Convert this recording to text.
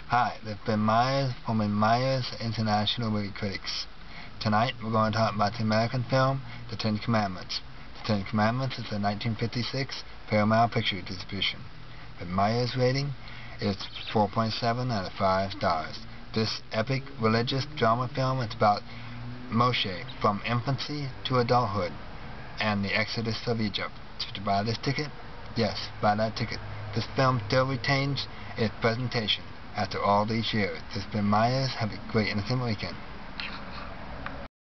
Hi, this is Ben Myers from the Myers International Movie Critics. Tonight we're going to talk about the American film, The Ten Commandments. The Ten Commandments is a 1956 Paramount Pictures distribution. The Myers rating is 4.7 out of 5 stars. This epic religious drama film is about Moshe from infancy to adulthood and the exodus of Egypt. Did you buy this ticket? Yes, buy that ticket. This film still retains its presentation after all these years. This has been Myers. Have a great innocent weekend.